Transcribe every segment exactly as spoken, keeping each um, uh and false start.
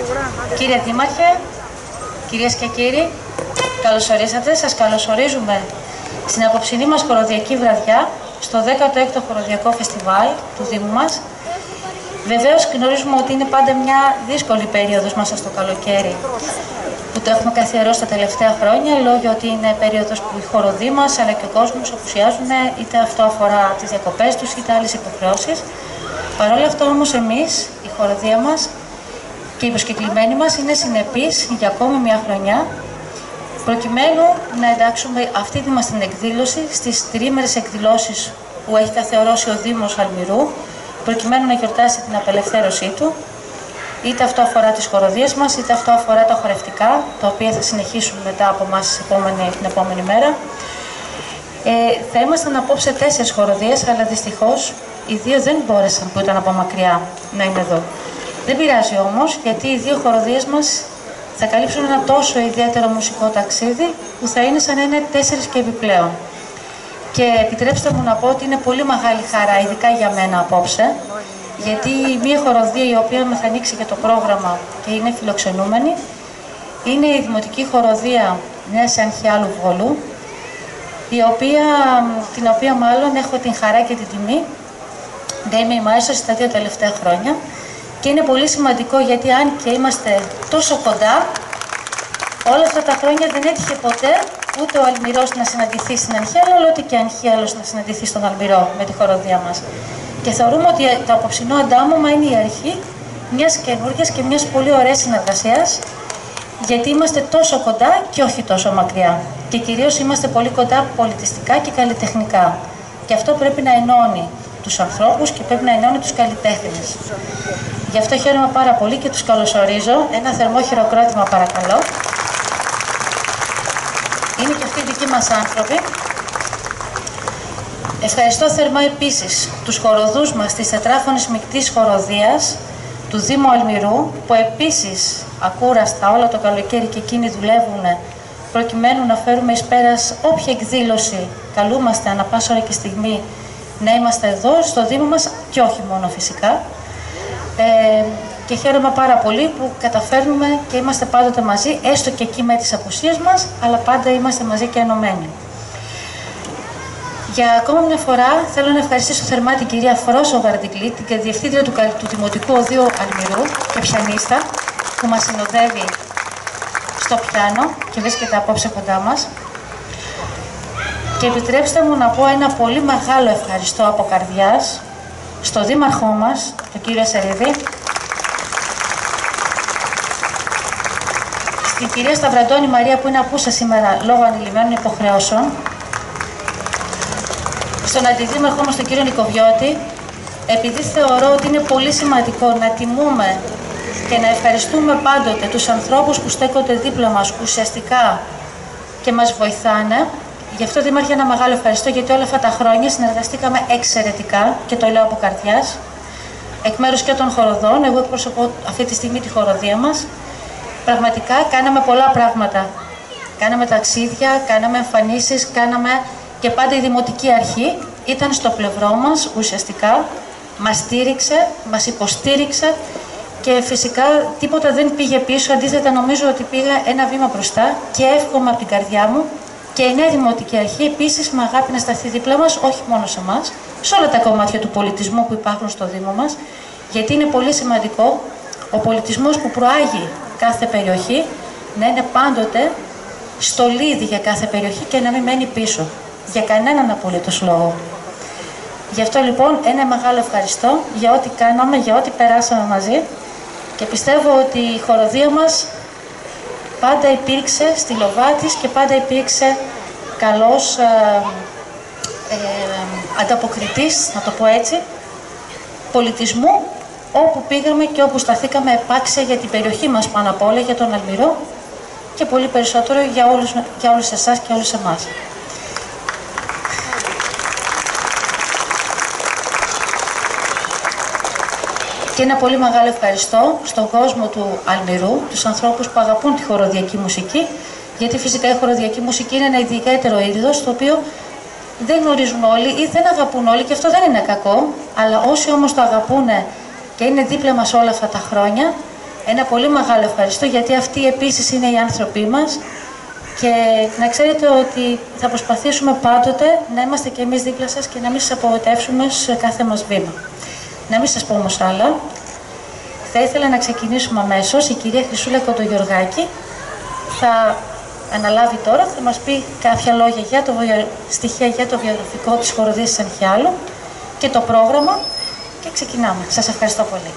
Κύριε Δήμαρχε, κυρίες και κύριοι, καλώς ορίσατε. Σας καλωσορίζουμε στην απόψινή μας χοροδιακή βραδιά στο δέκατο έκτο χοροδιακό φεστιβάλ του Δήμου μας. Βεβαίως γνωρίζουμε ότι είναι πάντα μια δύσκολη περίοδος μέσα στο καλοκαίρι που το έχουμε καθιερώσει τα τελευταία χρόνια, λόγω ότι είναι περίοδος που οι χοροδοί μας αλλά και ο κόσμος απουσιάζουν, είτε αυτό αφορά τις διακοπές τους είτε άλλες υποχρεώσεις. Παρ' όλα αυτά όμως εμείς, η χοροδία μας και οι προσκεκλημένοι μας είναι συνεπείς για ακόμη μια χρονιά, προκειμένου να εντάξουμε αυτή τη μας την εκδήλωση στις τριήμερες εκδηλώσεις που έχει καθιερώσει ο Δήμος Αλμυρού, προκειμένου να γιορτάσει την απελευθέρωσή του. Είτε αυτό αφορά τις χοροδίες μας, είτε αυτό αφορά τα χορευτικά, τα οποία θα συνεχίσουν μετά από εμάς την επόμενη μέρα. Ε, θα ήμασταν απόψε τέσσερις χοροδίες, αλλά δυστυχώς οι δύο δεν μπόρεσαν, που ήταν από μακριά, να είναι εδώ. Δεν πειράζει όμως, γιατί οι δύο χοροδίες μας θα καλύψουν ένα τόσο ιδιαίτερο μουσικό ταξίδι που θα είναι σαν να είναι τέσσερις και επιπλέον. Και επιτρέψτε μου να πω ότι είναι πολύ μεγάλη χαρά, ειδικά για μένα απόψε, γιατί μία χοροδία η οποία με θα ανοίξει για το πρόγραμμα και είναι φιλοξενούμενη είναι η Δημοτική Χοροδία Νέας Ανχιάλου Βόλου, η οποία, την οποία μάλλον έχω την χαρά και την τιμή να είμαι η μαέστρος τα δύο τελευταία χρόνια. Και είναι πολύ σημαντικό, γιατί αν και είμαστε τόσο κοντά, όλα αυτά τα χρόνια δεν έτυχε ποτέ ούτε ο Αλμυρός να συναντηθεί στην Ανχιάλο, αλλά ούτε και Ανχιάλος να συναντηθεί στον Αλμυρό με τη χοροδία μας. Και θεωρούμε ότι το απόψινό αντάμωμα είναι η αρχή μιας καινούργιας και μιας πολύ ωραίας συνεργασίας, γιατί είμαστε τόσο κοντά και όχι τόσο μακριά. Και κυρίως είμαστε πολύ κοντά πολιτιστικά και καλλιτεχνικά. Και αυτό πρέπει να ενώνει τους ανθρώπους και πρέπει να ενώνει τους καλλιτέχνες. Γι' αυτό χαίρομαι πάρα πολύ και τους καλωσορίζω. Ένα θερμό χειροκρότημα παρακαλώ. Είναι και αυτοί οι δικοί μας άνθρωποι. Ευχαριστώ θερμά επίσης τους χοροδούς μας της τετράφωνης μεικτής χοροδίας του Δήμου Αλμυρού, που επίσης ακούραστα όλο το καλοκαίρι και εκείνοι δουλεύουν προκειμένου να φέρουμε εις πέρας όποια εκδήλωση καλούμαστε ανά πάσα ώρα και στιγμή να είμαστε εδώ στο Δήμο μας, και όχι μόνο φυσικά. Ε, και χαίρομαι πάρα πολύ που καταφέρνουμε και είμαστε πάντοτε μαζί, έστω και εκεί με τις απουσίες μας, αλλά πάντα είμαστε μαζί και ενωμένοι. Για ακόμα μια φορά θέλω να ευχαριστήσω θερμά την κυρία Φρόσο Βαρδικλή, την διευθύντρια του, του Δημοτικού Οδείου Αλμυρού και πιανίστα, που μας συνοδεύει στο πιάνο και βρίσκεται απόψε κοντά μας. Και επιτρέψτε μου να πω ένα πολύ μεγάλο ευχαριστώ από καρδιάς στο δήμαρχό μας, τον κύριο Σερίδη, στην κυρία Σταυραντώνη Μαρία, που είναι απούσα σήμερα λόγω ανηλυμένων υποχρεώσεων, στον αντιδήμαρχό μας τον κύριο Νικοβιώτη, επειδή θεωρώ ότι είναι πολύ σημαντικό να τιμούμε και να ευχαριστούμε πάντοτε τους ανθρώπους που στέκονται δίπλα μας ουσιαστικά και μας βοηθάνε. Γι' αυτό, Δήμαρχε, ένα μεγάλο ευχαριστώ, γιατί όλα αυτά τα χρόνια συνεργαστήκαμε εξαιρετικά και το λέω από καρδιάς, εκ μέρους και των χοροδών. Εγώ εκπροσωπώ αυτή τη στιγμή τη χοροδία μας. Πραγματικά κάναμε πολλά πράγματα. Κάναμε ταξίδια, κάναμε εμφανίσεις, κάναμε και πάντα η Δημοτική Αρχή ήταν στο πλευρό μας ουσιαστικά, μας στήριξε, μας υποστήριξε και φυσικά τίποτα δεν πήγε πίσω, αντίθετα νομίζω ότι πήγα ένα βήμα μπροστά και εύχομαι από την καρδιά μου και η νέα Δημοτική Αρχή επίσης με αγάπη να σταθεί δίπλα μας, όχι μόνο σε εμάς, σε όλα τα κομμάτια του πολιτισμού που υπάρχουν στο Δήμο μας, γιατί είναι πολύ σημαντικό ο πολιτισμός που προάγει κάθε περιοχή να είναι πάντοτε στολίδι για κάθε περιοχή και να μην μένει πίσω, για κανέναν απολύτως λόγο. Γι' αυτό λοιπόν ένα μεγάλο ευχαριστώ για ό,τι κάναμε, για ό,τι περάσαμε μαζί και πιστεύω ότι η χοροδία μας πάντα υπήρξε στη λοβά της και πάντα υπήρξε καλός ε, ε, ανταποκριτής, να το πω έτσι, πολιτισμού, όπου πήγαμε και όπου σταθήκαμε επάξια για την περιοχή μας πάνω απ' όλα, για τον Αλμυρό και πολύ περισσότερο για όλους, για όλους εσάς και όλους εμάς. Και ένα πολύ μεγάλο ευχαριστώ στον κόσμο του Αλμυρού, τους ανθρώπους που αγαπούν τη χοροδιακή μουσική, γιατί φυσικά η χοροδιακή μουσική είναι ένα ιδιαίτερο είδος, το οποίο δεν γνωρίζουν όλοι ή δεν αγαπούν όλοι, και αυτό δεν είναι κακό, αλλά όσοι όμως το αγαπούν και είναι δίπλα μας όλα αυτά τα χρόνια, Ένα πολύ μεγάλο ευχαριστώ, γιατί αυτοί επίσης είναι οι άνθρωποι μας και να ξέρετε ότι θα προσπαθήσουμε πάντοτε να είμαστε και εμείς δίπλα σας και να μην σας απογοητεύσουμε σε κάθε μας βήμα. Να μην σας πω όμως άλλα. Θα ήθελα να ξεκινήσουμε αμέσως. Η κυρία Χρυσούλα Κοντογιοργάκη θα αναλάβει τώρα, θα μας πει κάποια λόγια για το στοιχεία για το βιογραφικό της χοροδίας της Ανχιάλου και το πρόγραμμα και ξεκινάμε. Σας ευχαριστώ πολύ.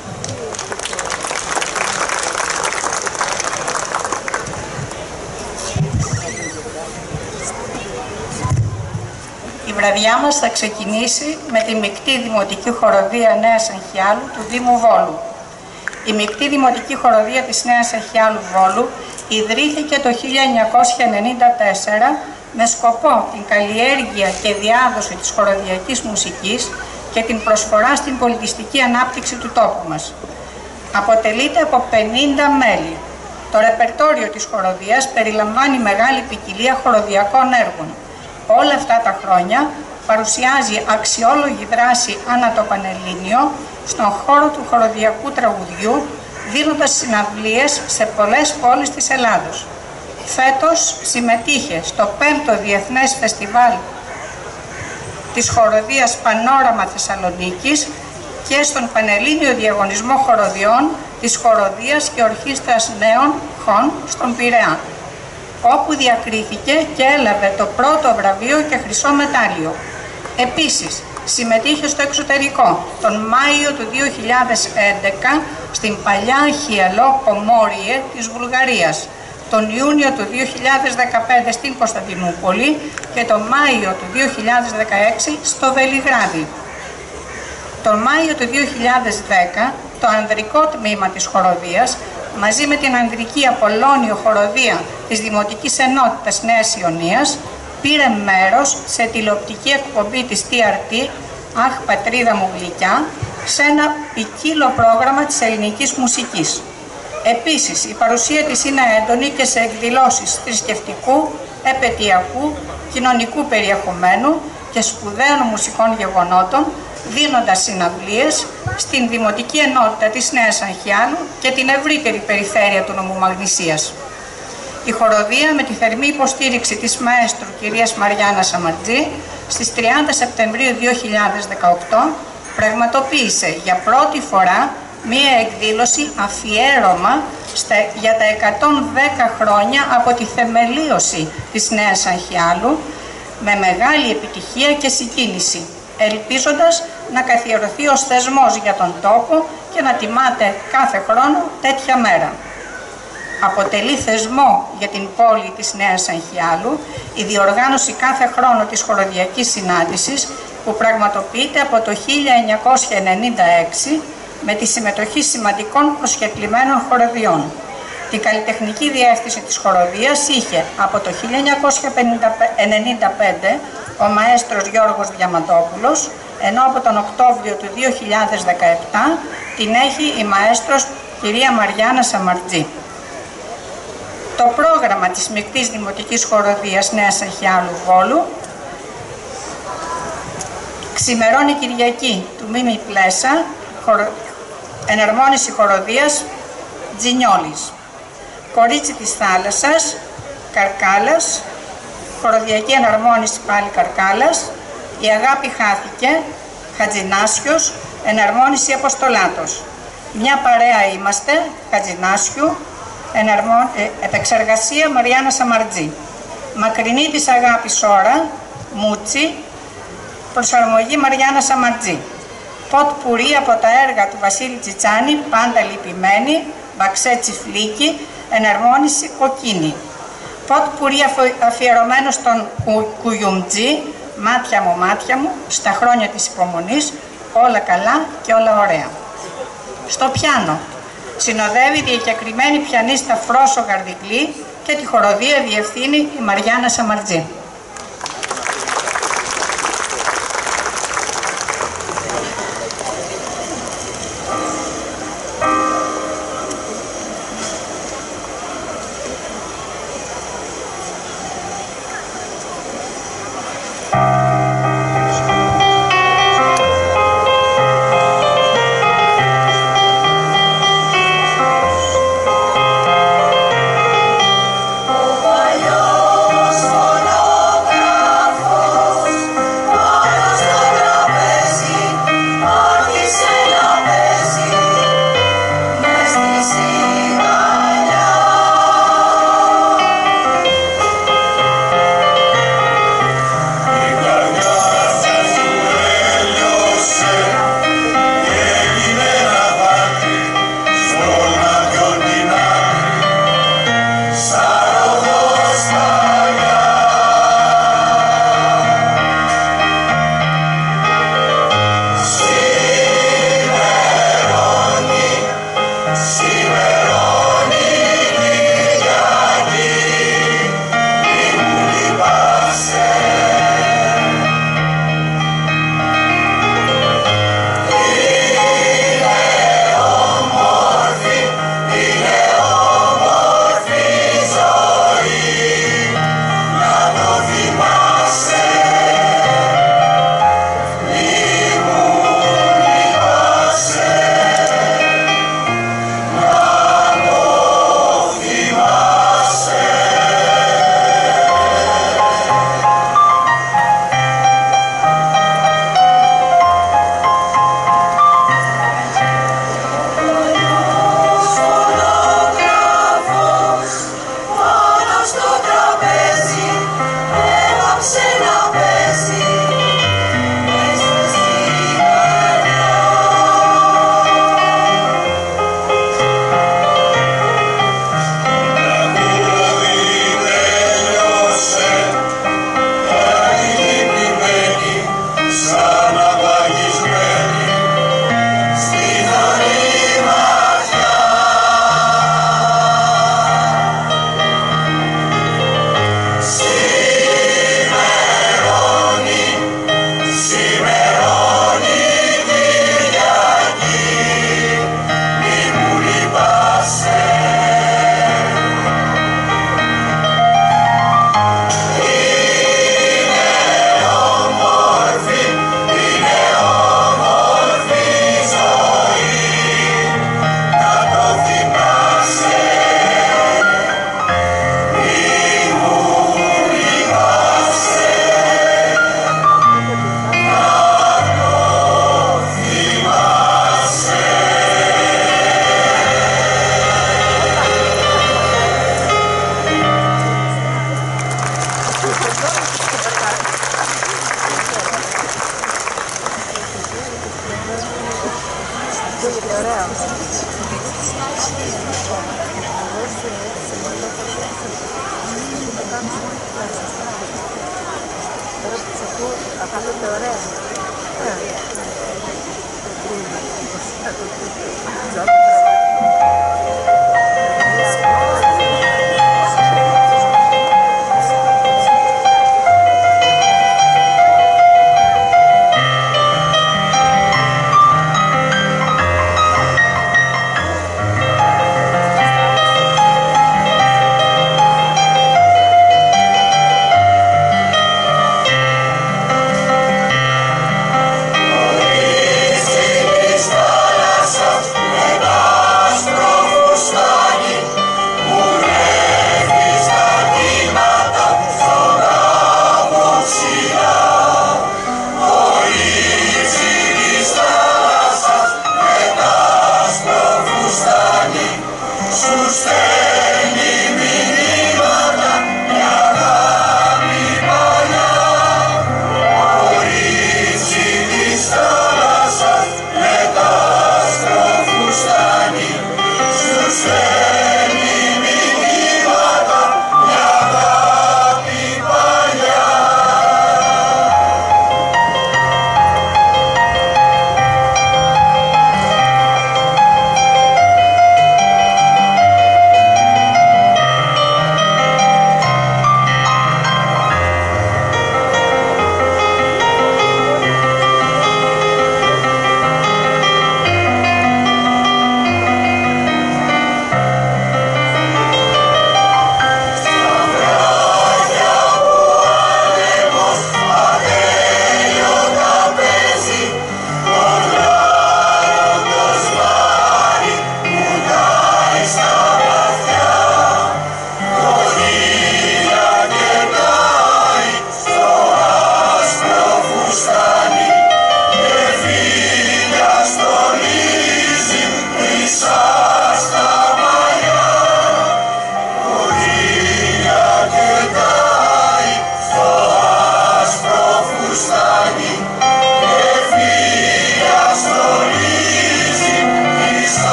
Η βραδιά μας θα ξεκινήσει με τη Μεικτή Δημοτική Χοροδία Νέας Ανχιάλου του Δήμου Βόλου. Η Μεικτή Δημοτική Χοροδία της Νέας Ανχιάλου Βόλου ιδρύθηκε το χίλια εννιακόσια ενενήντα τέσσερα με σκοπό την καλλιέργεια και διάδοση της χοροδιακής μουσικής και την προσφορά στην πολιτιστική ανάπτυξη του τόπου μας. Αποτελείται από πενήντα μέλη. Το ρεπερτόριο της χοροδίας περιλαμβάνει μεγάλη ποικιλία χοροδιακών έργων. Όλα αυτά τα χρόνια παρουσιάζει αξιόλογη δράση ανά το Πανελλήνιο στον χώρο του χοροδιακού τραγουδιού, δίνοντας συναυλίες σε πολλές πόλεις της Ελλάδος. Φέτος συμμετείχε στο πέμπτο Διεθνές Φεστιβάλ της Χοροδίας Πανόραμα Θεσσαλονίκης και στον Πανελλήνιο Διαγωνισμό Χοροδιών της Χοροδίας και Ορχήστρας Νέων Χων στον Πειραιά, όπου διακρίθηκε και έλαβε το πρώτο βραβείο και χρυσό μετάλλιο. Επίσης, συμμετείχε στο εξωτερικό τον Μάιο του δύο χιλιάδες έντεκα στην παλιά Χιελό Κομόριε της Βουλγαρίας, τον Ιούνιο του δύο χιλιάδες δεκαπέντε στην Κωνσταντινούπολη και τον Μάιο του δύο χιλιάδες δεκαέξι στο Βελιγράδι. Τον Μάιο του δύο χιλιάδες δέκα το ανδρικό τμήμα της χοροδίας μαζί με την ανδρική Απολλώνιο Χοροδία της Δημοτικής Ενότητας Νέας Ιωνίας πήρε μέρος σε τηλεοπτική εκπομπή της τι αρ τι «Αχ, πατρίδα μου γλυκιά», σε ένα ποικίλο πρόγραμμα της ελληνικής μουσικής. Επίσης, η παρουσία της είναι έντονη και σε εκδηλώσεις θρησκευτικού, επαιτειακού, κοινωνικού περιεχομένου και σπουδαίων μουσικών γεγονότων, δίνοντας συναυλίες στην Δημοτική Ενότητα της Νέας Ανχιάλου και την ευρύτερη περιφέρεια του νομού Μαγνησίας. Η χοροδία, με τη θερμή υποστήριξη της μαέστρου κυρίας Μαριάννας Σαμαρτζή, στις τριάντα Σεπτεμβρίου δύο χιλιάδες δεκαοκτώ πραγματοποίησε για πρώτη φορά μία εκδήλωση αφιέρωμα στα, για τα εκατόν δέκα χρόνια από τη θεμελίωση της Νέας Ανχιάλου, με μεγάλη επιτυχία και συγκίνηση, ελπίζοντας να καθιερωθεί ως θεσμός για τον τόπο και να τιμάται κάθε χρόνο τέτοια μέρα. Αποτελεί θεσμό για την πόλη της Νέας Ανχιάλου η διοργάνωση κάθε χρόνο της χοροδιακής συνάντησης που πραγματοποιείται από το χίλια εννιακόσια ενενήντα έξι με τη συμμετοχή σημαντικών προσκεκλημένων χοροδιών. Την καλλιτεχνική διεύθυνση της χοροδίας είχε από το χίλια εννιακόσια ενενήντα πέντε ο μαέστρος Γιώργος Διαμαντόπουλος, ενώ από τον Οκτώβριο του δύο χιλιάδες δεκαεπτά την έχει η μαέστρος κυρία Μαριάννα Σαμαρτζή. Το πρόγραμμα της Μεικτής Δημοτικής Χοροδίας Νέας Ανχιάλου Βόλου ξημερώνει Κυριακή του Μίμη Πλέσα, χορο... εναρμόνιση χοροδίας Τζινιόλης. Κορίτσι της Θάλασσας, Καρκάλας, χοροδιακή εναρμόνιση πάλι Καρκάλας, η αγάπη χάθηκε, Χατζινάσιος, εναρμόνιση Αποστολάτος. Μια παρέα είμαστε, Χατζινάσιου, εναρμο... ε, επεξεργασία Μαριάννα Σαμαρτζή. Μακρινή της αγάπης ώρα, Μούτσι, προσαρμογή Μαριάννα Σαμαρτζή. Ποτ πουρί από τα έργα του Βασίλη Τσιτσάνη, πάντα λυπημένη, Μπαξέ Τσιφλίκη, εναρμόνιση Κοκκίνη. Ποτ πουρί αφιερωμένο στον Κου... Κουιουμτζή, μάτια μου, μάτια μου, στα χρόνια της υπομονής, όλα καλά και όλα ωραία. Στο πιάνο συνοδεύει διακεκριμένη πιανίστα Φρόσο Γαρδικλή και τη χοροδία διευθύνει η Μαριάννα Σαμαρτζή. Yes.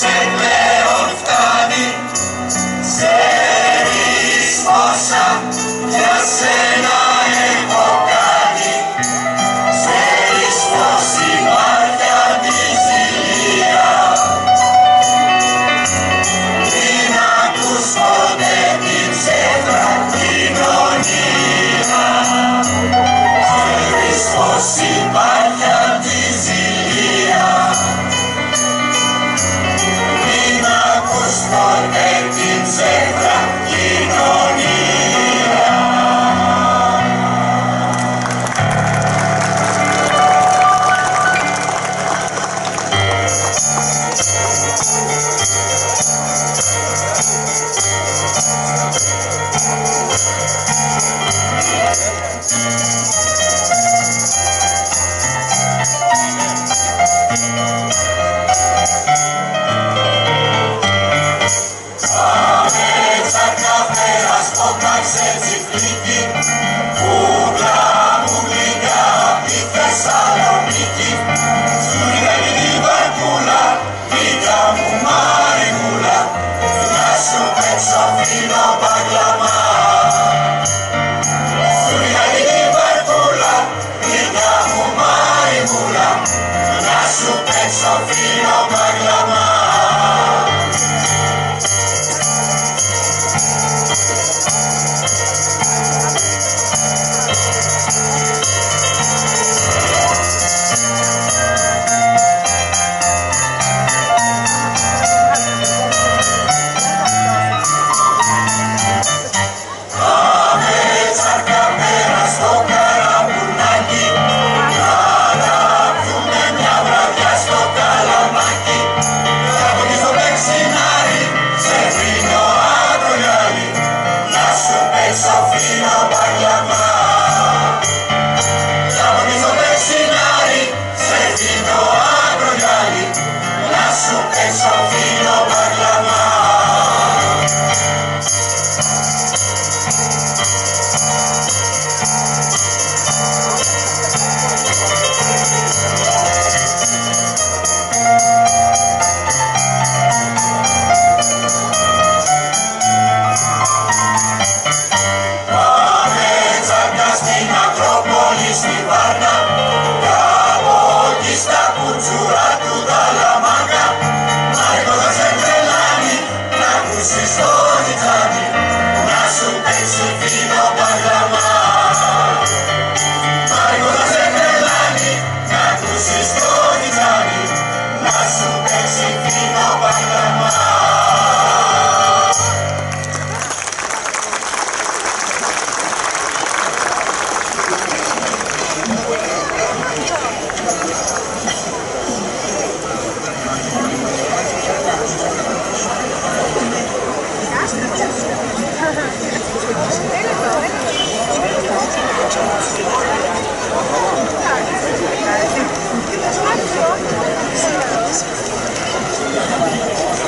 σε πλέον φτάνει. Ξέρεις πόσα για σένα έχω κάνει. Ξέρεις πως υπάρχει αντιζηλία. Μην ακούς ποτέ την ψεύδρα κοινωνία. Ξέρεις πως υπάρχει αντιζηλία. Μην ακούς ποτέ την ψεύδρα κοινωνία. Σε τσιφλίκι, κούκλα μου γλυκιά απ' τη Θεσσαλονίκη. Στούρια τη βαρκούλα, γλυκιά μου μαριμούλα, να σου παίξω φίνο παγλαμά. Στούρια τη βαρκούλα, γλυκιά μου μαριμούλα, να σου παίξω φίνο παγλαμά. Thank you.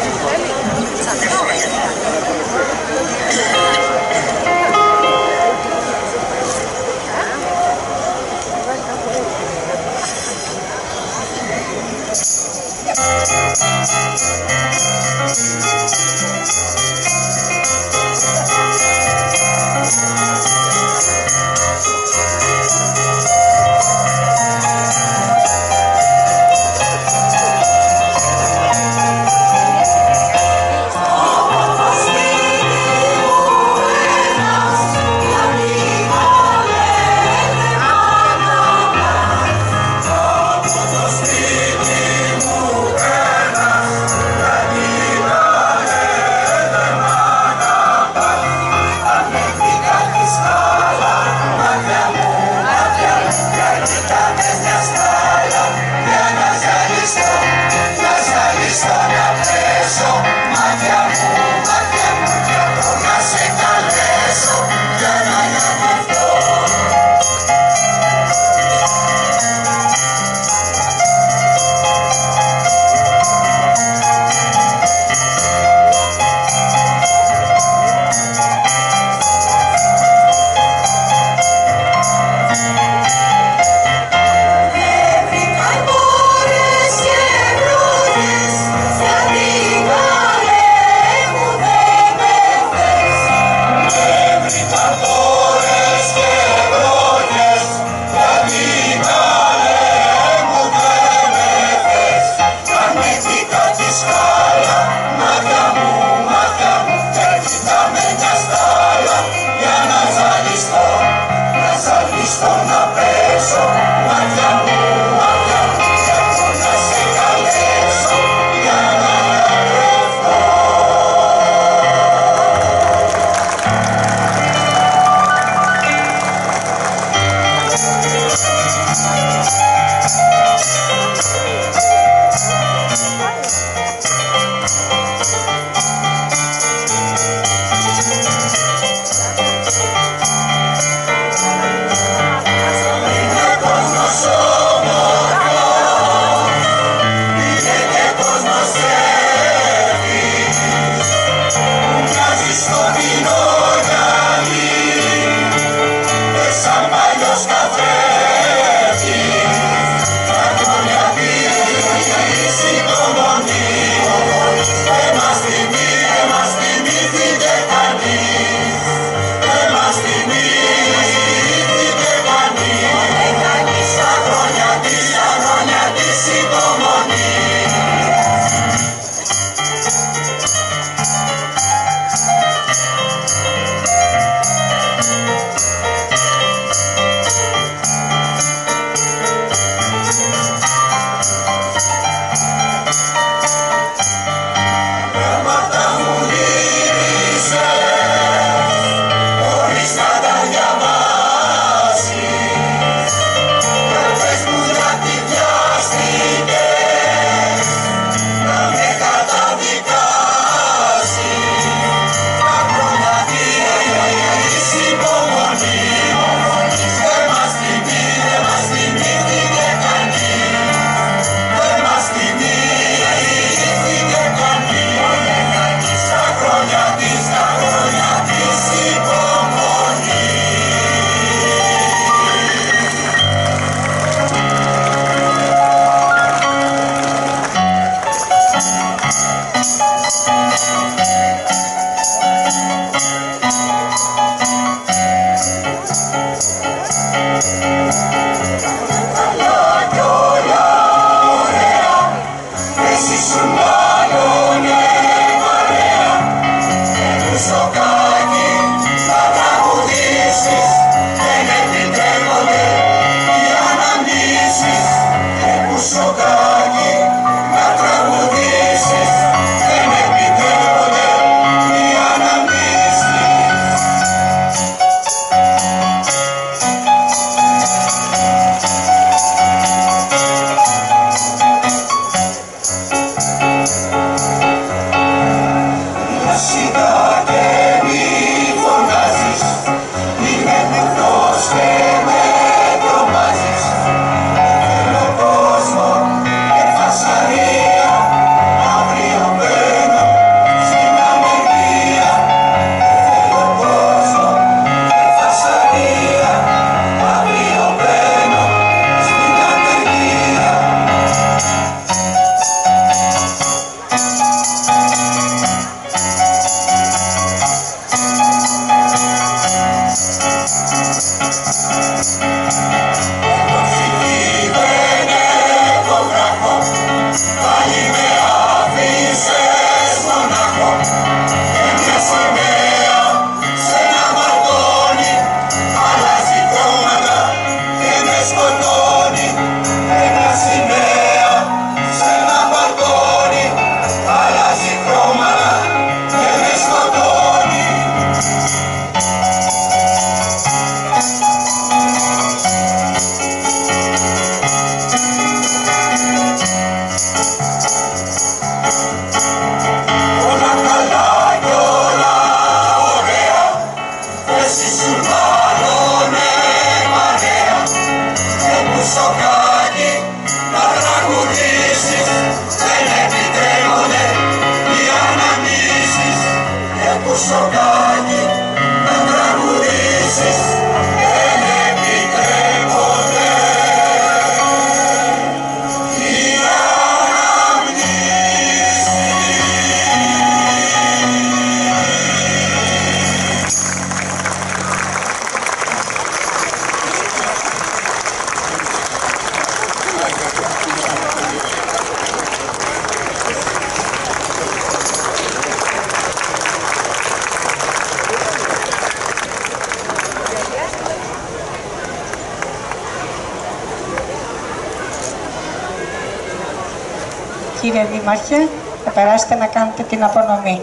Κύριε Δήμαρχε, θα περάσετε να κάνετε την απονομή.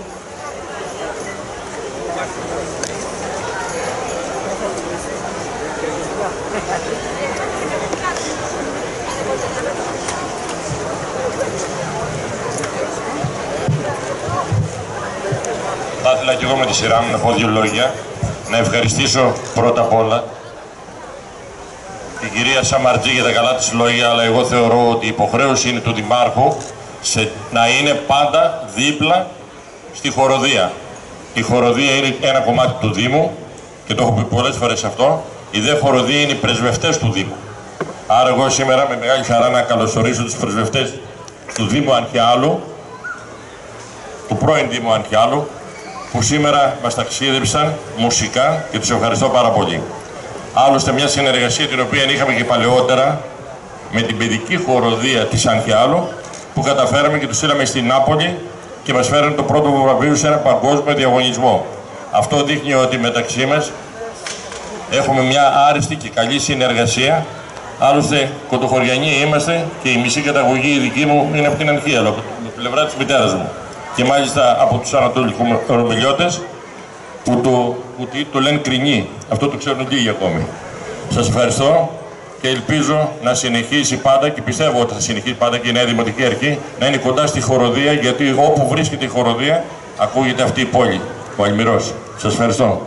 Θα ήθελα και εγώ με τη σειρά μου να πω δύο λόγια. Να ευχαριστήσω πρώτα απ' όλα την κυρία Σαμαρτζή για τα καλά της λόγια, αλλά εγώ θεωρώ ότι η υποχρέωση είναι του Δημάρχου σε, να είναι πάντα δίπλα στη χοροδία. Η χοροδία είναι ένα κομμάτι του Δήμου και το έχω πει πολλές φορές αυτό. Η δε χοροδία είναι οι πρεσβευτές του Δήμου. Άρα εγώ σήμερα με μεγάλη χαρά να καλωσορίσω τους πρεσβευτές του Δήμου Ανχιάλου, του πρώην Δήμου Ανχιάλου, που σήμερα μας ταξίδεψαν μουσικά και τους ευχαριστώ πάρα πολύ. Άλλωστε μια συνεργασία την οποία είχαμε και παλαιότερα με την παιδική χοροδία της Ανχιάλου, που καταφέραμε και τους στείλαμε στην Νάπολη και μας φέραν το πρώτο βραβείο σε ένα παγκόσμιο διαγωνισμό. Αυτό δείχνει ότι μεταξύ μας έχουμε μια άριστη και καλή συνεργασία. Άλλωστε κοντοχωριανοί είμαστε και η μισή καταγωγή η δική μου είναι από την Ανχιάλου, από την πλευρά της μητέρας μου. Και μάλιστα από τους ανατολικομιλιώτες που το, που το λένε Κρινή. Αυτό το ξέρουν λίγοι ακόμη. Σας ευχαριστώ και ελπίζω να συνεχίσει πάντα και πιστεύω ότι θα συνεχίσει πάντα και η Νέα Δημοτική Αρχή να είναι κοντά στη χοροδία, γιατί όπου βρίσκεται η χοροδία ακούγεται αυτή η πόλη, ο Αλμυρός. Σας ευχαριστώ.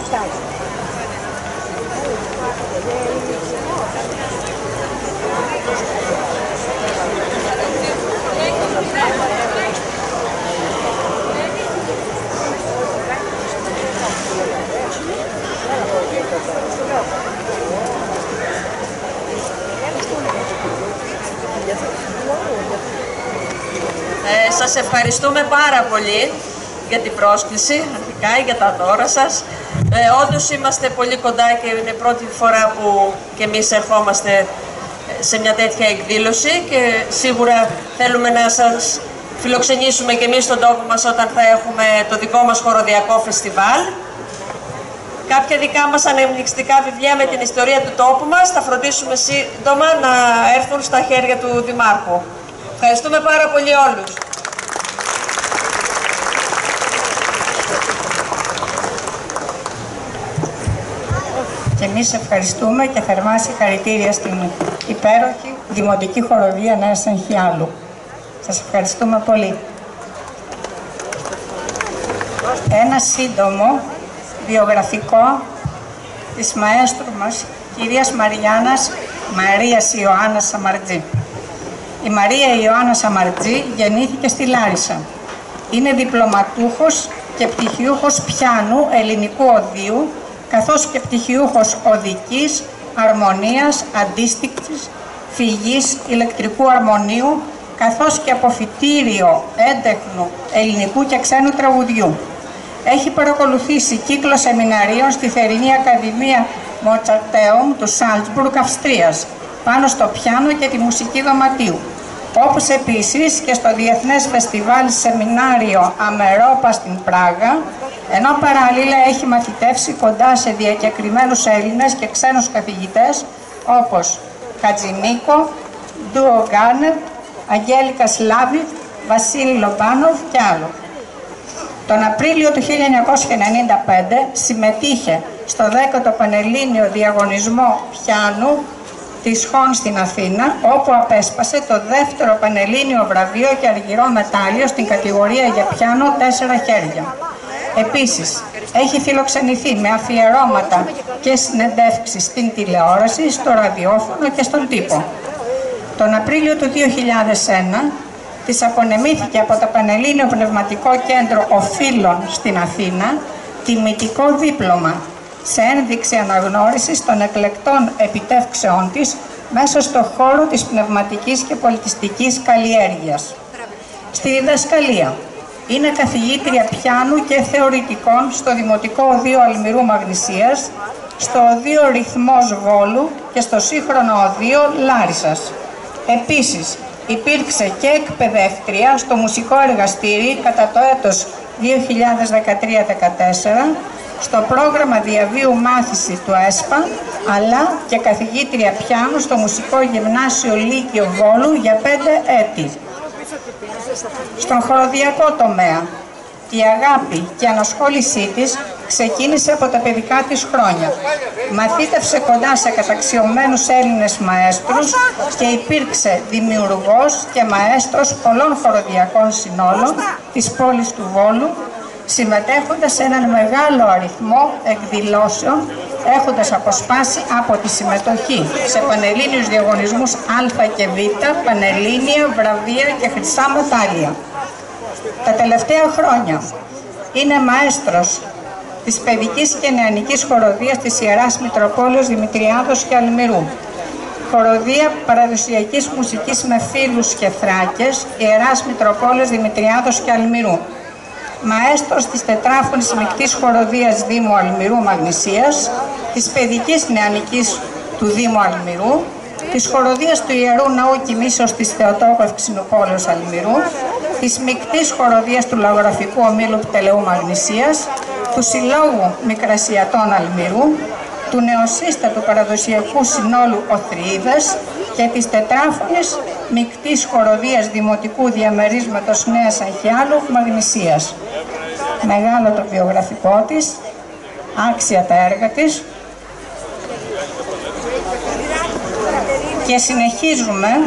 Ε, σας ευχαριστούμε πάρα πολύ για την πρόσκληση, αρχικά για τα δώρα σας. Ε, όντως είμαστε πολύ κοντά και είναι πρώτη φορά που και εμείς ερχόμαστε σε μια τέτοια εκδήλωση και σίγουρα θέλουμε να σας φιλοξενήσουμε και εμείς στον τόπο μας όταν θα έχουμε το δικό μας χοροδιακό φεστιβάλ. Κάποια δικά μας ανεμνηστικά βιβλία με την ιστορία του τόπου μας θα φροντίσουμε σύντομα να έρθουν στα χέρια του Δημάρχου. Ευχαριστούμε πάρα πολύ όλους. Και εμείς ευχαριστούμε και θερμά συγχαρητήρια στην υπέροχη Δημοτική Χοροδία Νέας Αγχιάλου. Σας ευχαριστούμε πολύ. Ένα σύντομο βιογραφικό της μαέστρου μας, κυρίας Μαριάννας Μαρίας Ιωάννας Σαμαρτζή. Η Μαρία Ιωάννα Σαμαρτζή γεννήθηκε στη Λάρισα. Είναι διπλωματούχος και πτυχιούχος πιάνου ελληνικού οδείου, καθώς και πτυχιούχος οδικής, αρμονίας, αντίστοιξης, φυγής, ηλεκτρικού αρμονίου, καθώς και αποφυτήριο έντεχνου ελληνικού και ξένου τραγουδιού. Έχει παρακολουθήσει κύκλο σεμιναρίων στη Θερινή Ακαδημία Μοτσαρτέουμ του Σάλτσμπουργκ, Αυστρίας, πάνω στο πιάνο και τη μουσική δωματίου, όπως επίσης και στο Διεθνές Φεστιβάλ Σεμινάριο Αμερόπα στην Πράγα, ενώ παράλληλα έχει μαθητεύσει κοντά σε διακεκριμένους Έλληνες και ξένους καθηγητές όπως Χατζηνίκο, Ντούο Γκάνερ, Αγγέλικα Σλάβιτ, Βασίλη Λομπάνοφ και άλλο. Τον Απρίλιο του χίλια εννιακόσια ενενήντα πέντε συμμετείχε στο δέκατο Πανελλήνιο Διαγωνισμό Πιάνου της Χον στην Αθήνα, όπου απέσπασε το δεύτερο Πανελλήνιο βραβείο και αργυρό μετάλλιο στην κατηγορία για πιάνο τέσσερα χέρια. Επίσης, έχει φιλοξενηθεί με αφιερώματα και συνεντεύξεις στην τηλεόραση, στο ραδιόφωνο και στον τύπο. Τον Απρίλιο του δύο χιλιάδες ένα της απονεμήθηκε από το Πανελλήνιο Πνευματικό Κέντρο Οφείλων στην Αθήνα τιμητικό δίπλωμα σε ένδειξη αναγνώρισης των εκλεκτών επιτεύξεών της μέσα στο χώρο της πνευματικής και πολιτιστικής καλλιέργειας. Στη διδασκαλία είναι καθηγήτρια πιάνου και θεωρητικών στο Δημοτικό Οδείο Αλμυρού Μαγνησίας, στο Οδείο Ρυθμός Βόλου και στο σύγχρονο Οδείο Λάρισσας. Επίσης, υπήρξε και εκπαιδεύτρια στο Μουσικό Εργαστήρι κατά το έτος δύο χιλιάδες δεκατρία δεκατέσσερα, στο πρόγραμμα διαβίου μάθηση του ΕΣΠΑ, αλλά και καθηγήτρια πιάνου στο Μουσικό Γυμνάσιο Λύκειο Βόλου για πέντε έτη. Στον χοροδιακό τομέα, η αγάπη και ανασχόλησή της ξεκίνησε από τα παιδικά της χρόνια. Μαθήτευσε κοντά σε καταξιωμένους Έλληνες μαέστρους και υπήρξε δημιουργός και μαέστρος πολλών χοροδιακών συνόλων της πόλης του Βόλου, συμμετέχοντας σε έναν μεγάλο αριθμό εκδηλώσεων, έχοντας αποσπάσει από τη συμμετοχή σε πανελλήνιους διαγωνισμούς Α και Β, πανελλήνια, βραβεία και χρυσά μετάλλια. Τα τελευταία χρόνια είναι μαέστρος της παιδικής και νεανικής χοροδίας της Ιεράς Μητροπόλεως Δημητριάδος και Αλμυρού. Χοροδία παραδοσιακής μουσικής με φίλους και θράκες, Ιεράς Μητροπόλεως Δημητριάδος και Αλμυρού. Μαέστρος της τετράφωνης μεικτής χοροδίας Δήμου Αλμυρού Μαγνησίας, της παιδικής νεανικής του Δήμου Αλμυρού, της χοροδίας του Ιερού Ναού Κοιμήσεως της Θεοτόκου Ευξηνοπόλεως Αλμυρού, της μεικτής χοροδίας του Λαογραφικού Ομίλου Πτελεού Μαγνησίας, του Συλλόγου Μικρασιατών Αλμυρού, του νεοσύστατου παραδοσιακού συνόλου Οθρυίδας και της τετράφωνης μεικτής χοροδίας Δημοτικού Διαμερίσματος Νέας Αγχιάλου Μαγνησίας. Μεγάλο το βιογραφικό της, άξια τα έργα της, και συνεχίζουμε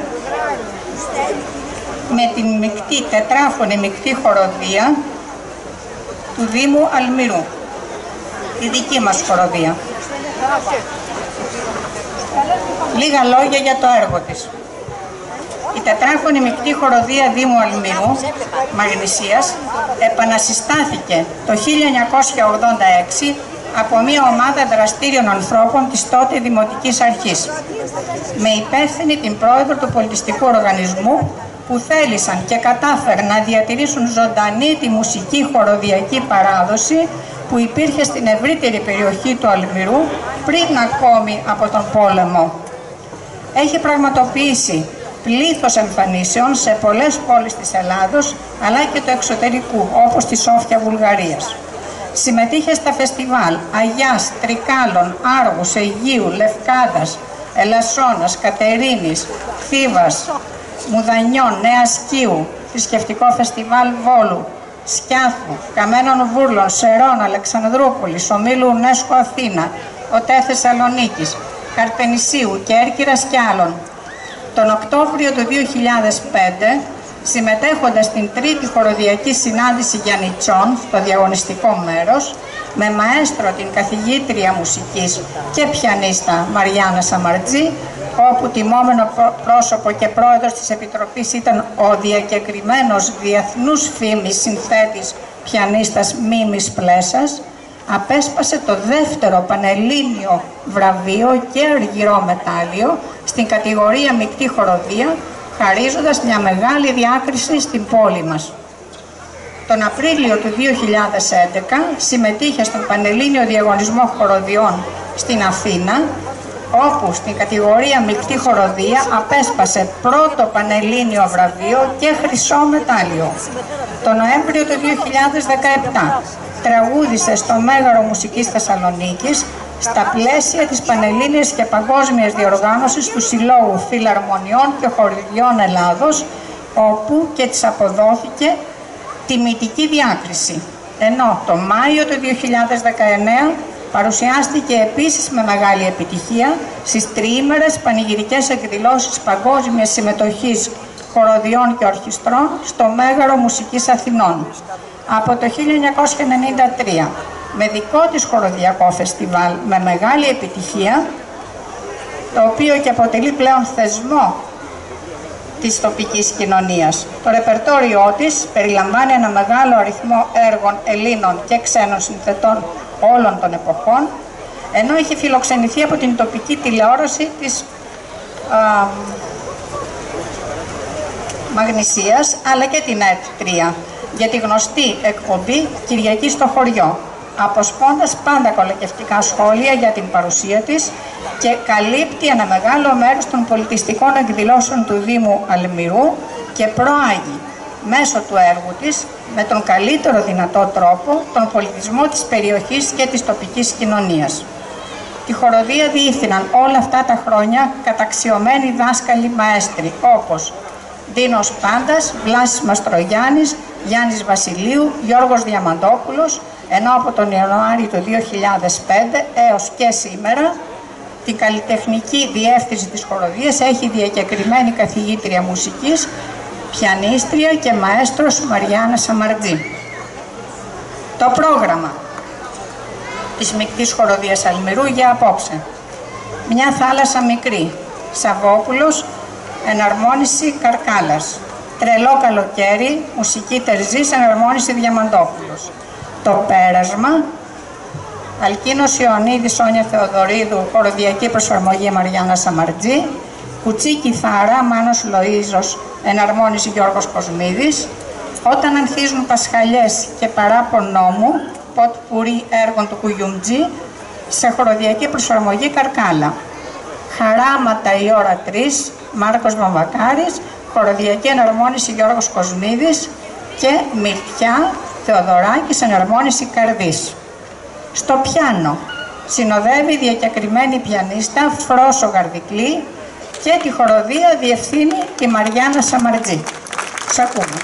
με την μεικτή, τετράφωνη μεικτή χοροδία του Δήμου Αλμυρού. τη δική μας χοροδία. Λίγα λόγια για το έργο της. Η τετράχωνη μεικτή χοροδία Δήμου Αλμυρού, Μαγνησίας, επανασυστάθηκε το χίλια εννιακόσια ογδόντα έξι από μια ομάδα δραστήριων ανθρώπων της τότε Δημοτικής Αρχής, με υπεύθυνη την πρόεδρο του πολιτιστικού οργανισμού, που θέλησαν και κατάφεραν να διατηρήσουν ζωντανή τη μουσική χοροδιακή παράδοση που υπήρχε στην ευρύτερη περιοχή του Αλμυρού πριν ακόμη από τον πόλεμο. Έχει πραγματοποιήσει πλήθος εμφανίσεων σε πολλές πόλεις της Ελλάδος, αλλά και του εξωτερικού, όπως τη Σόφια Βουλγαρίας. Συμμετείχε στα φεστιβάλ Αγιάς, Τρικάλων, Άργους, Αιγείου, Λευκάδας, Ελασσόνας, Κατερίνης, Θήβας, Μουδανιών, Νέας Κίου, θρησκευτικό φεστιβάλ Βόλου, Σκιάθου, Καμένων Βούρλων, Σερών, Αλεξανδρούπολης, Ομίλου Ουνέσκο Αθήνα, ΟΤΕ Θεσσαλονίκης, Καρπενησίου, Κέρκυρας και άλλων. Τον Οκτώβριο του δύο χιλιάδες πέντε, συμμετέχοντας στην τρίτη χοροδιακή συνάντηση Γιαννιτσών στο διαγωνιστικό μέρος, με μαέστρο την καθηγήτρια μουσικής και πιανίστα Μαριάννα Σαμαρτζή, όπου τιμόμενο πρόσωπο και πρόεδρος της Επιτροπής ήταν ο διακεκριμένος διεθνούς φήμης συνθέτης πιανίστας Μίμης Πλέσας, απέσπασε το δεύτερο πανελλήνιο βραβείο και αργυρό μετάλλιο στην κατηγορία μεικτή χοροδία, χαρίζοντας μια μεγάλη διάκριση στην πόλη μας. Τον Απρίλιο του δύο χιλιάδες έντεκα συμμετείχε στον Πανελλήνιο Διαγωνισμό Χοροδιών στην Αθήνα, όπου στην κατηγορία μεικτή χοροδία απέσπασε πρώτο πανελλήνιο βραβείο και χρυσό μετάλλιο. Το Νοέμβριο του δύο χιλιάδες δεκαεπτά τραγούδισε στο Μέγαρο Μουσικής Θεσσαλονίκης στα πλαίσια της Πανελλήνιας και Παγκόσμιας Διοργάνωσης του Συλλόγου Φιλαρμονιών και Χοριδιών Ελλάδος, όπου και της αποδόθηκε τιμητική διάκριση. Ενώ το Μάιο του δύο χιλιάδες δεκαεννέα παρουσιάστηκε επίσης με μεγάλη επιτυχία στις τριήμερες πανηγυρικές εκδηλώσεις παγκόσμιας συμμετοχής χοροδιών και ορχιστρών στο Μέγαρο Μουσικής Αθηνών. Από το χίλια εννιακόσια ενενήντα τρία, με δικό της χοροδιακό φεστιβάλ με μεγάλη επιτυχία, το οποίο και αποτελεί πλέον θεσμό της τοπικής κοινωνίας. Το ρεπερτόριό της περιλαμβάνει ένα μεγάλο αριθμό έργων Ελλήνων και ξένων συνθετών όλων των εποχών, ενώ έχει φιλοξενηθεί από την τοπική τηλεόραση της α, Μαγνησίας, αλλά και την ΕΤ τρία, για τη γνωστή εκπομπή Κυριακή στο χωριό, αποσπώντας πάντα κολακευτικά σχόλια για την παρουσία της και καλύπτει ένα μεγάλο μέρος των πολιτιστικών εκδηλώσεων του Δήμου Αλμυρού και προάγει μέσω του έργου της με τον καλύτερο δυνατό τρόπο τον πολιτισμό της περιοχής και της τοπικής κοινωνίας. Τη χοροδία διεύθυναν όλα αυτά τα χρόνια καταξιωμένοι δάσκαλοι μαέστροι, όπως Δίνος Πάντας, Βλάσης Μαστρογιάννης, Γιάννης Βασιλείου, Γιώργος Διαμαντόπουλος, ενώ από τον Ιανουάριο του δύο χιλιάδες πέντε έως και σήμερα την καλλιτεχνική διεύθυνση της χοροδίας έχει διακεκριμένη καθηγήτρια μουσικής, πιανίστρια και μαέστρος Μαριάννα Σαμαρτζή. Το πρόγραμμα της Μικτής Χοροδίας Αλμυρού για απόψε: Μια θάλασσα μικρή, Σαββόπουλος, εναρμόνιση Καρκάλας. Τρελό καλοκαίρι, μουσική Τερζής, εναρμόνιση Διαμαντόπουλος. Το πέρασμα, Αλκίνος Ιωαννίδης, Σόνια Θεοδωρίδου, χοροδιακή προσαρμογή Μαριάννα Σαμαρτζή. Κουτσί κιθάρα, Μάνος Λοΐζος, εναρμόνιση Γιώργος Κοσμίδης. Όταν ανθίζουν Πασχαλιές και παράπονό μου, ποτ πουρί έργων του Κουγιουμτζή, σε χοροδιακή προσαρμογή Καρκάλα. Χαράματα η ώρα τρεις, Μάρκος Βαμβακάρης, χοροδιακή εναρμόνιση Γιώργος Κοσμίδης και Μυρτιά Θεοδωράκης, εναρμόνιση Καρδής. Στο πιάνο συνοδεύει διακεκριμένη πιανίστα Φρόσο Γαρδικλή και τη χοροδία διευθύνει η Μαριάννα Σαμαρτζή. Σ' ακούμε.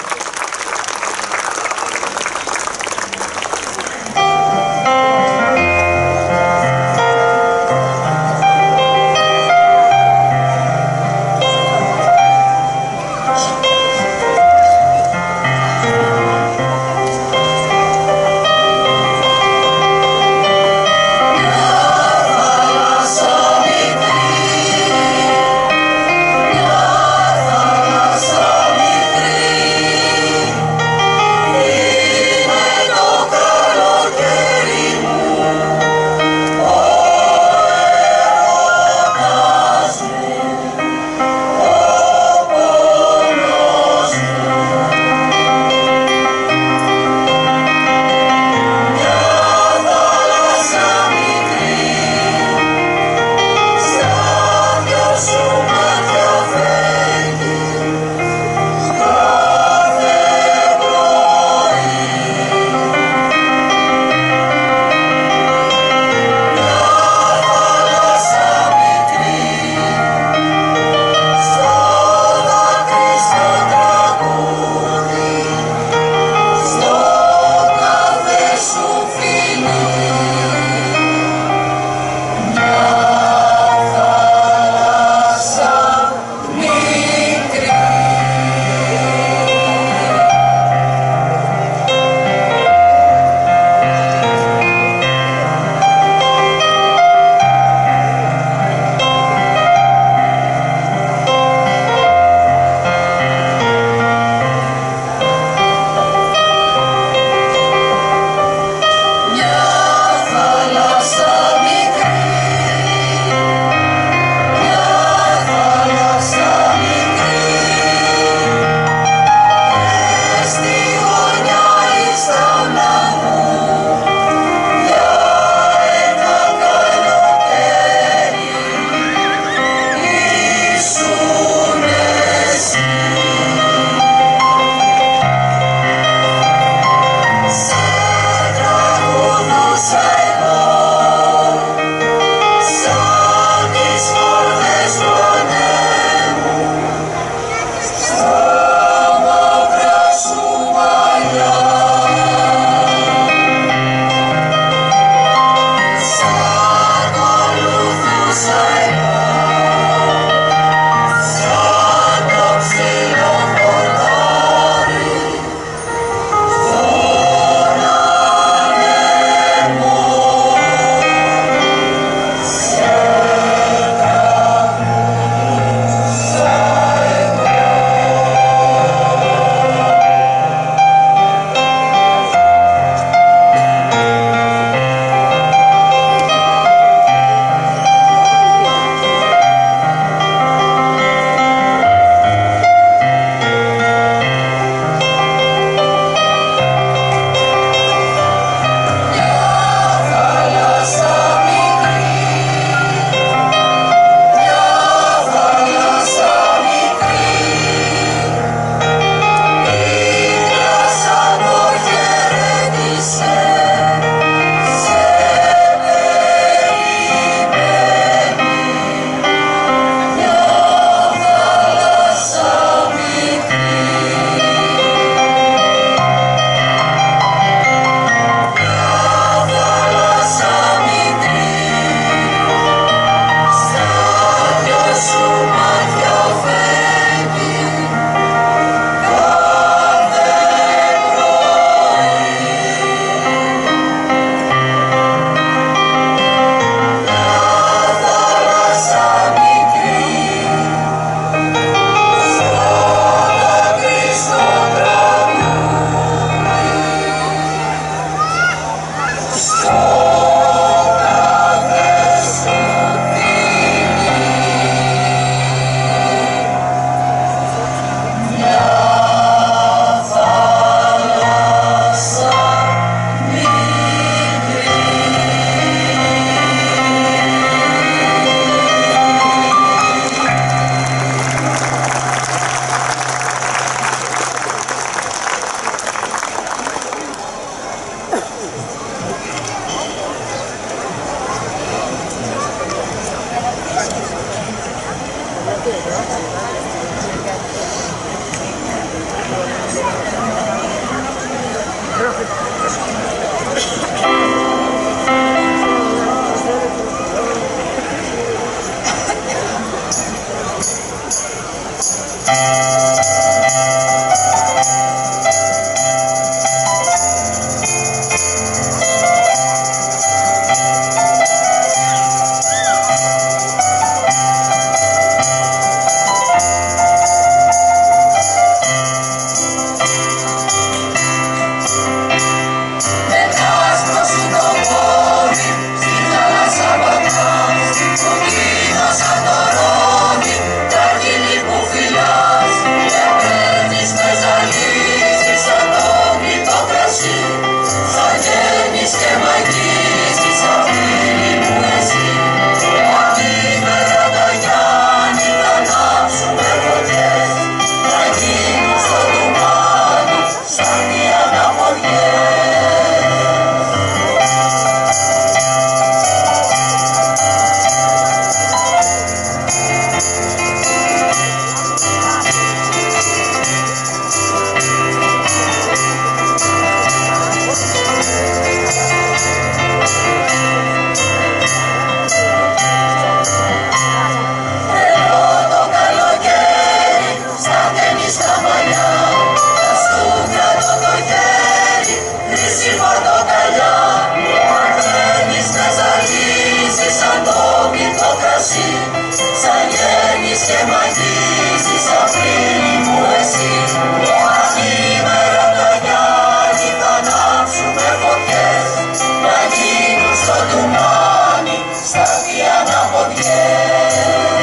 και μ' αγγίζεις Απρίλη μου εσύ. Ανήμερα τα Γιάννη θα ανάψουμε φωτιές, να γίνουν στο λιμάνι στα αναποδιές.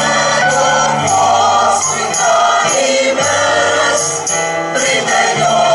Πριν τελειώσει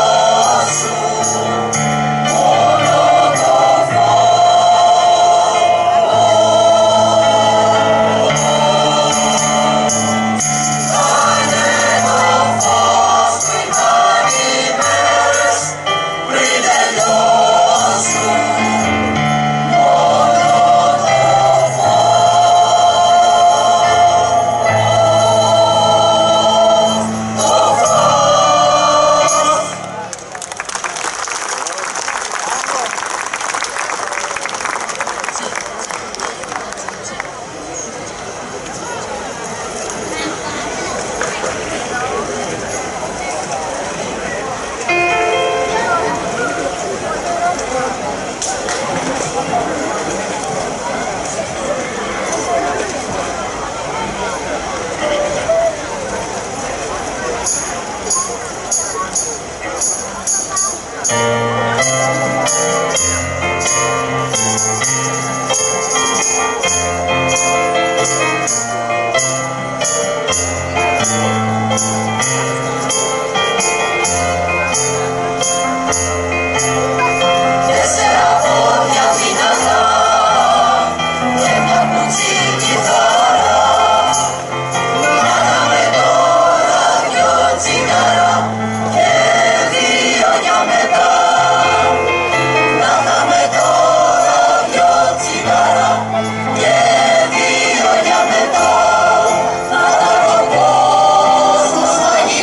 Thank you.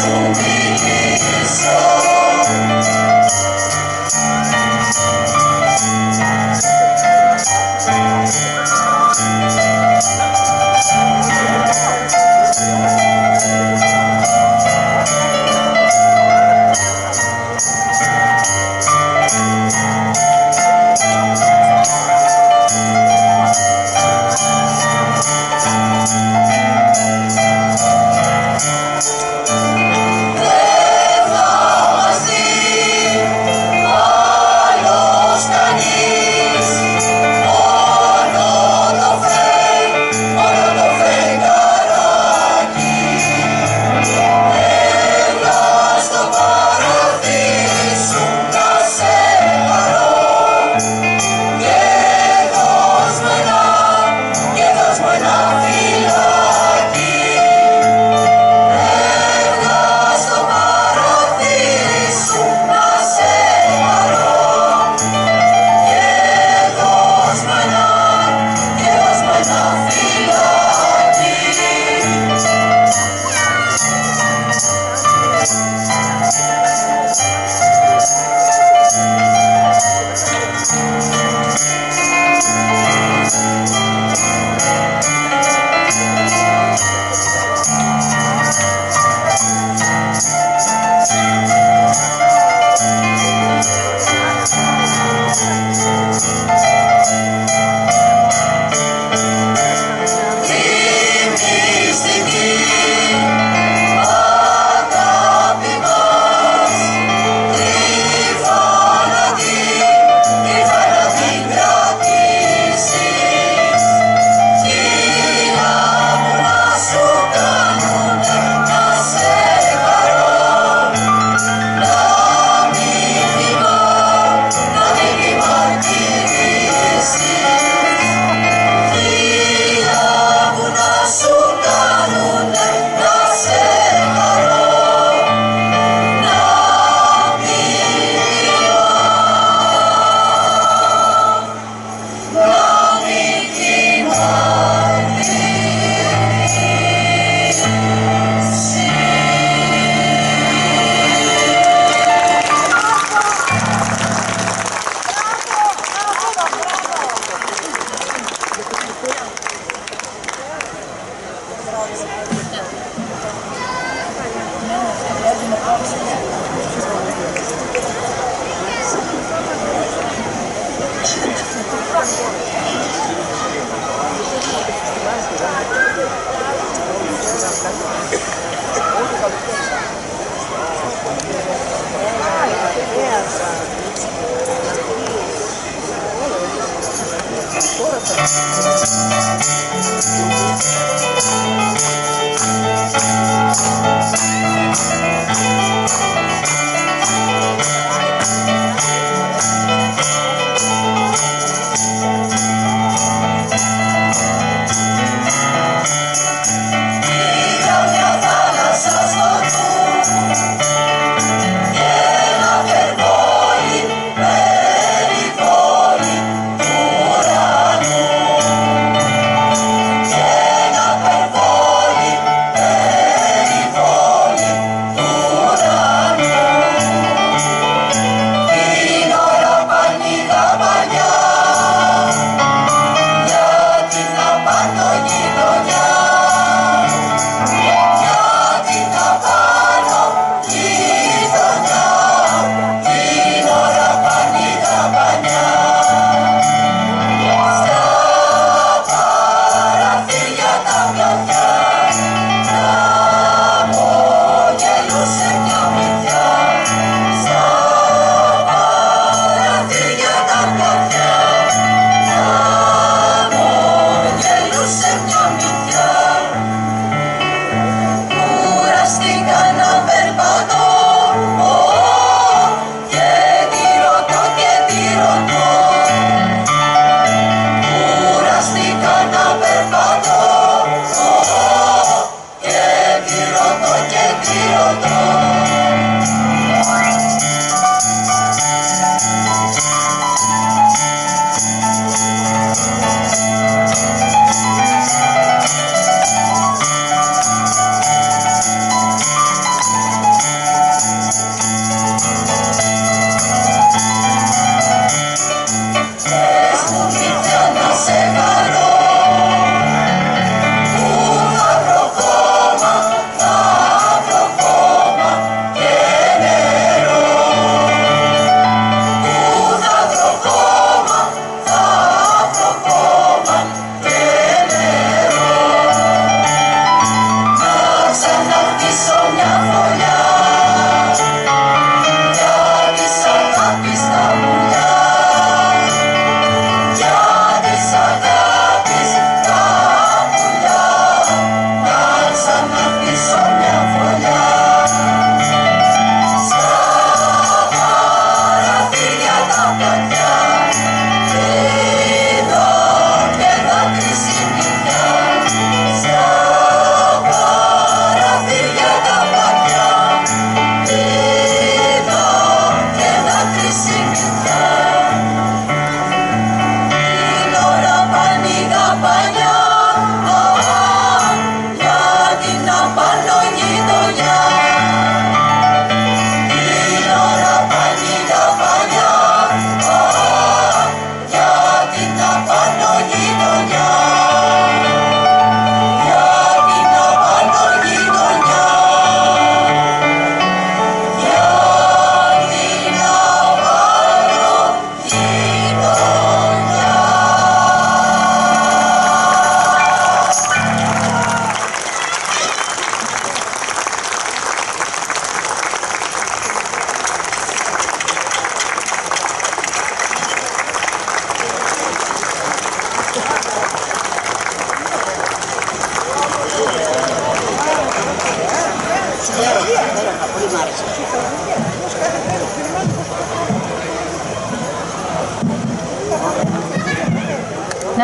Thank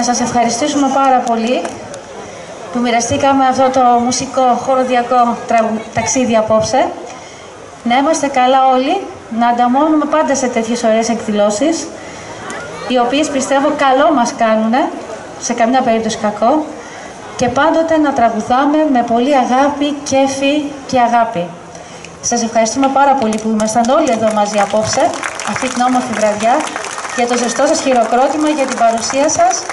να σας ευχαριστήσουμε πάρα πολύ που μοιραστήκαμε αυτό το μουσικό χοροδιακό ταξίδι απόψε. Να είμαστε καλά όλοι, να ανταμώνουμε πάντα σε τέτοιες ωραίες εκδηλώσεις, οι οποίες πιστεύω καλό μας κάνουν, σε καμιά περίπτωση κακό, και πάντοτε να τραγουδάμε με πολύ αγάπη, κέφι και αγάπη. Σας ευχαριστούμε πάρα πολύ που ήμασταν όλοι εδώ μαζί απόψε, αυτή την όμορφη βραδιά, για το ζεστό σας χειροκρότημα, για την παρουσία σας.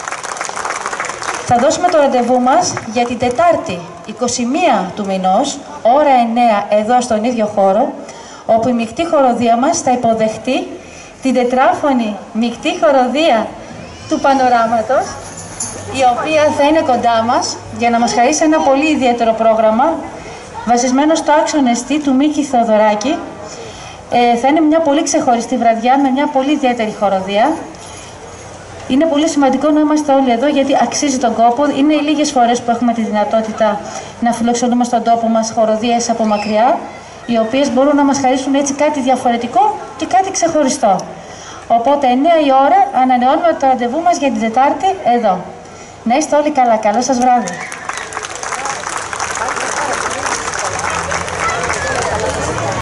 Θα δώσουμε το ραντεβού μας για την Τετάρτη, εικοστή πρώτη του μηνός, ώρα εννέα, εδώ στον ίδιο χώρο, όπου η μεικτή χοροδία μας θα υποδεχτεί την τετράφωνη μεικτή χοροδία του Πανοράματος, η οποία θα είναι κοντά μας για να μας χαρίσει ένα πολύ ιδιαίτερο πρόγραμμα, βασισμένο στο άξονα εστί του Μίκη Θεοδωράκη. Ε, θα είναι μια πολύ ξεχωριστή βραδιά με μια πολύ ιδιαίτερη χοροδία. Είναι πολύ σημαντικό να είμαστε όλοι εδώ, γιατί αξίζει τον κόπο. Είναι οι λίγες φορές που έχουμε τη δυνατότητα να φιλοξενούμε στον τόπο μας χοροδίες από μακριά, οι οποίες μπορούν να μας χαρίσουν έτσι κάτι διαφορετικό και κάτι ξεχωριστό. Οπότε εννέα η ώρα ανανεώνουμε το ραντεβού μας για την Τετάρτη εδώ. Να είστε όλοι καλά. Καλό σας βράδυ.